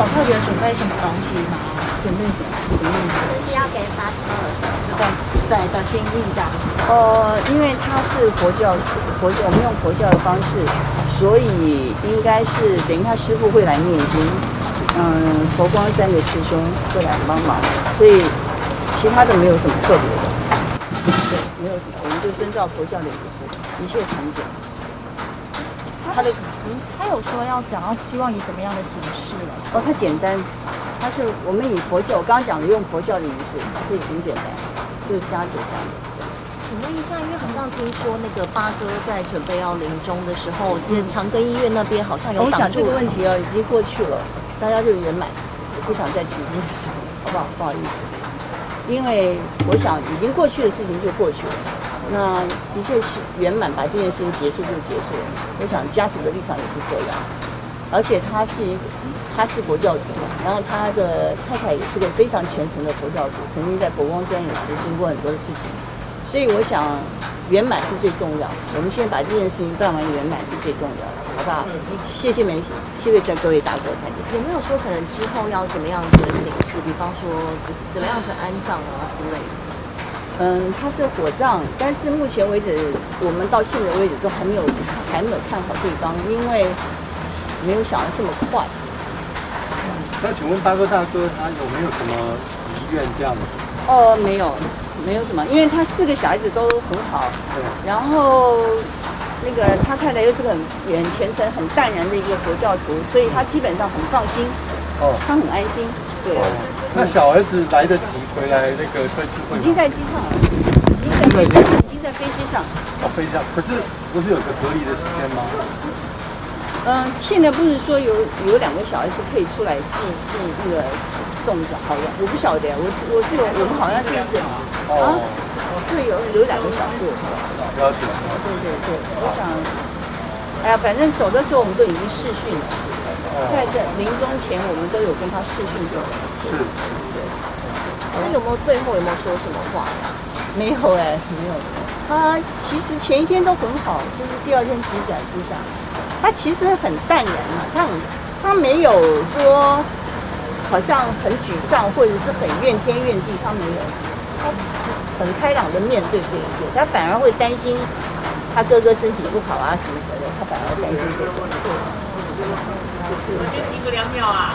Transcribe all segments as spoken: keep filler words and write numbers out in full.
有特别准备什么东西吗？ 准备什么？准备什么？ 是要给发车的对的心意这样。 哦，因为他是佛教，佛教我们用佛教的方式，所以应该是等于他师父会来念经，嗯，佛光山的师兄会来帮忙，所以其他的没有什么特别的，对，没有什么，我们就遵照佛教的仪式，一切从简。他的嗯，他有说要想要希望以怎么样的形式了？ 哦，它简单，它是我们以佛教，我刚刚讲的用佛教的仪式，所以很简单，就是加酒这样的。 请问一下，因为好像听说那个八哥在准备要临终的时候，这长庚医院那边好像有挡住。 我想这个问题哦，已经过去了，大家就圆满，我不想再提这件事，好不好？不好意思，因为我想已经过去的事情就过去了，那一切是圆满，把这件事情结束就结束了。我想家属的立场也是这样，而且他是一个他是佛教徒，然后他的太太也是个非常虔诚的佛教徒，曾经在佛光山也执行过很多的事情。所以我想，圆满是最重要。我们现在把这件事情办完，圆满是最重要的，好不好？谢谢媒体，谢谢各位大哥看见。 有没有说可能之后要怎么样子的形式？比方说，就是怎么样子安葬啊之类的？ 嗯，它是火葬，但是目前为止，我们到现在为止都还没有还没有看好对方，因为没有想的这么快。 嗯，那请问八哥大哥他有没有什么遗愿这样子？ 哦，没有。没有什么，因为他四个小孩子都很好，然后那个他太太又是个很很虔诚、很淡然的一个佛教徒，所以他基本上很放心，哦，他很安心，对。哦、 那小儿子来得及回来那个追思会吗？ 已经在机场了，已经在飞机，已经在飞机上。 哦，飞机上，可是不是有个隔离的时间吗？ 嗯，现在不是说有有两个小孩子可以出来寄寄那个送的，好像我不晓得，我我是有我们好像是一个。啊，是有有两个小时， 了解。 对对对，我想，哎呀，反正走的时候我们都已经视讯了，在这临终前我们都有跟他视讯过。 是。 对。 那有没有最后有没有说什么话呀？ 没有哎，没有。他其实前一天都很好，就是第二天急转直下。他其实很淡然嘛，他很他没有说好像很沮丧或者是很怨天怨地，他没有。他很开朗的面对这一切，他反而会担心他哥哥身体不好啊什么的，他反而担心这个。 我先停个两秒啊！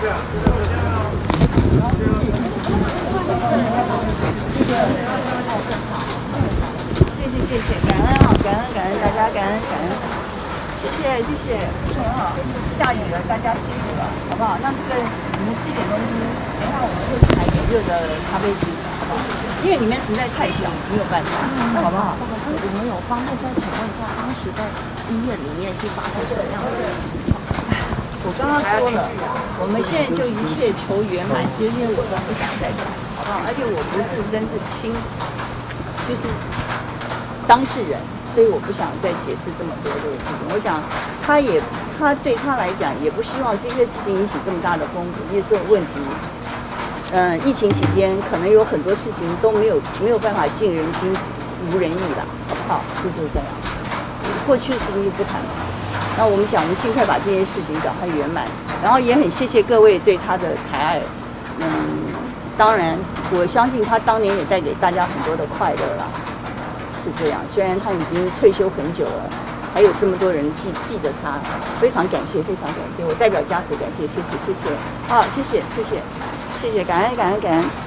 谢谢谢谢，感恩啊，感恩感恩大家，感恩感恩，谢谢谢谢，很好。下雨了，大家辛苦了，好不好？那这个你们吃点东西，等一下我们会买点热的咖啡机。因为里面实在太小，没有办法，嗯、好不好？ 我们有方便再请问一下，当时在医院里面是发生什么样的情况？ 我刚刚说了，我们现在就一切求圆满，其实因为我都不想再讲，好不好？而且我不是真是亲，就是当事人，所以我不想再解释这么多这个事情。我想他也，他对他来讲也不希望这些事情引起这么大的风波，这些问题。嗯，疫情期间可能有很多事情都没有没有办法尽人心无人意了，好不好？就是这样。过去的事情就不谈了。那我们想，我们尽快把这件事情赶快圆满。然后也很谢谢各位对他的抬爱。嗯，当然，我相信他当年也带给大家很多的快乐啦。是这样，虽然他已经退休很久了，还有这么多人记记得他，非常感谢，非常感谢。我代表家属感谢，谢谢谢谢。好，谢谢谢谢。谢谢，感恩感恩感恩。